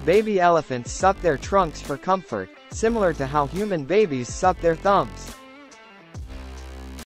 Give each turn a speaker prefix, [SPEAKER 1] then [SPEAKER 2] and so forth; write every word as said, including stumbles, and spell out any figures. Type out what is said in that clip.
[SPEAKER 1] Baby elephants suck their trunks for comfort, similar to how human babies suck their thumbs.